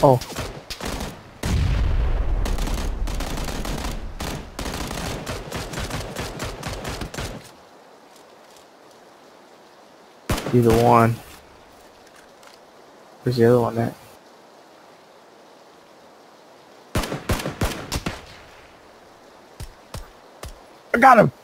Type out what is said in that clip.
Oh. Either one. Where's the other one at? I got him!